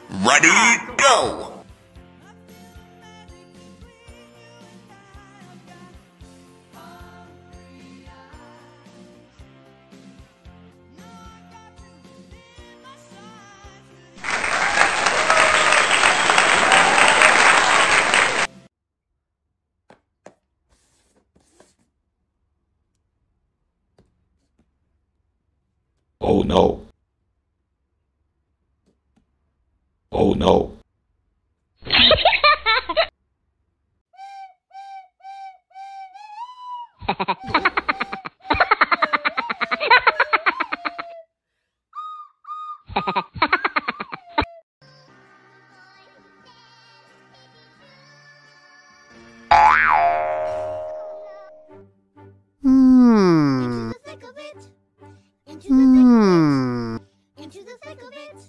Ready, go! Oh no. Oh no. Into the thick of it. Into the thick of it. Into the thick of it.